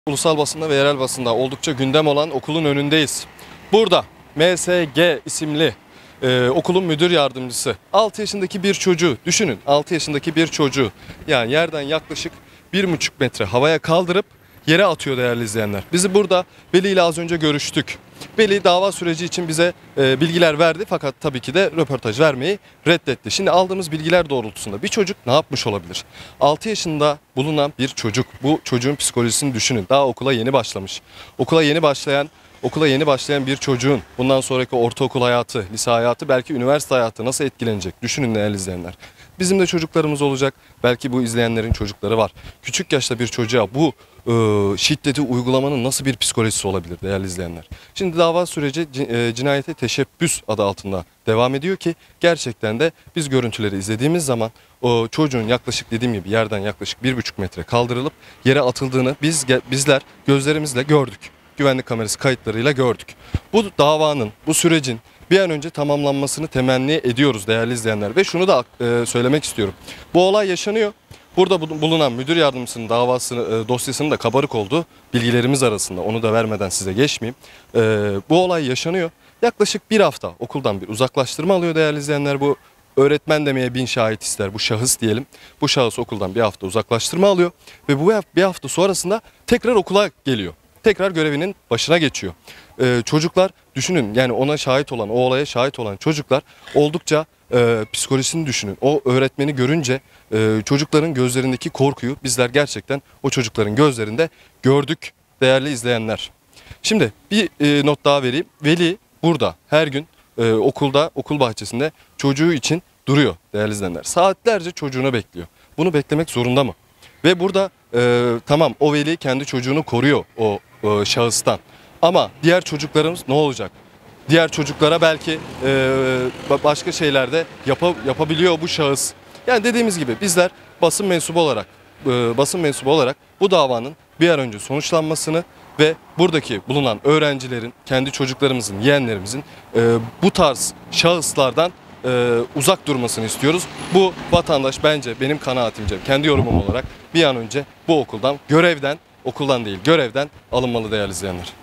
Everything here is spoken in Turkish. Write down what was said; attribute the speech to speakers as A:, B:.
A: Ulusal basında ve yerel basında oldukça gündem olan okulun önündeyiz. Burada MSG isimli okulun müdür yardımcısı 6 yaşındaki bir çocuğu düşünün, 6 yaşındaki bir çocuğu yani yerden yaklaşık 1,5 metre havaya kaldırıp yere atıyor değerli izleyenler. Bizi burada Veli ile az önce görüştük. Veli dava süreci için bize bilgiler verdi fakat tabii ki de röportaj vermeyi reddetti. Şimdi aldığımız bilgiler doğrultusunda bir çocuk ne yapmış olabilir? 6 yaşında bulunan bir çocuk, bu çocuğun psikolojisini düşünün. Daha okula yeni başlamış. Okula yeni başlayan bir çocuğun bundan sonraki ortaokul hayatı, lise hayatı, belki üniversite hayatı nasıl etkilenecek? Düşünün değerli izleyenler. Bizim de çocuklarımız olacak. Belki bu izleyenlerin çocukları var. Küçük yaşta bir çocuğa bu şiddeti uygulamanın nasıl bir psikolojisi olabilir değerli izleyenler? Şimdi dava süreci cinayete teşebbüs adı altında devam ediyor ki gerçekten de biz görüntüleri izlediğimiz zaman o çocuğun yaklaşık dediğim gibi yerden yaklaşık 1,5 metre kaldırılıp yere atıldığını bizler gözlerimizle gördük. Güvenlik kamerası kayıtlarıyla gördük. Bu davanın, bu sürecin bir an önce tamamlanmasını temenni ediyoruz değerli izleyenler. Ve şunu da söylemek istiyorum. Bu olay yaşanıyor. Burada bulunan müdür yardımcısının dosyasının da kabarık olduğu bilgilerimiz arasında. Onu da vermeden size geçmeyeyim. Bu olay yaşanıyor. Yaklaşık bir hafta okuldan bir uzaklaştırma alıyor değerli izleyenler. Bu öğretmen demeye bin şahit ister, bu şahıs diyelim. Bu şahıs okuldan bir hafta uzaklaştırma alıyor. Ve bu bir hafta sonrasında tekrar okula geliyor. Tekrar görevinin başına geçiyor. Çocuklar düşünün, yani ona şahit olan, o olaya şahit olan çocuklar oldukça psikolojisini düşünün. O öğretmeni görünce çocukların gözlerindeki korkuyu bizler gerçekten o çocukların gözlerinde gördük değerli izleyenler. Şimdi bir not daha vereyim. Veli burada her gün okul bahçesinde çocuğu için duruyor değerli izleyenler. Saatlerce çocuğunu bekliyor. Bunu beklemek zorunda mı? Ve burada tamam, o veli kendi çocuğunu koruyor o şahıstan. Ama diğer çocuklarımız ne olacak? Diğer çocuklara belki başka şeyler de yapabiliyor bu şahıs. Yani dediğimiz gibi bizler basın mensubu olarak bu davanın bir an önce sonuçlanmasını ve buradaki bulunan öğrencilerin, kendi çocuklarımızın, yeğenlerimizin bu tarz şahıslardan uzak durmasını istiyoruz. Bu vatandaş bence, benim kanaatimce, kendi yorumum olarak bir an önce bu okuldan, görevden alınmalı değerli izleyenler.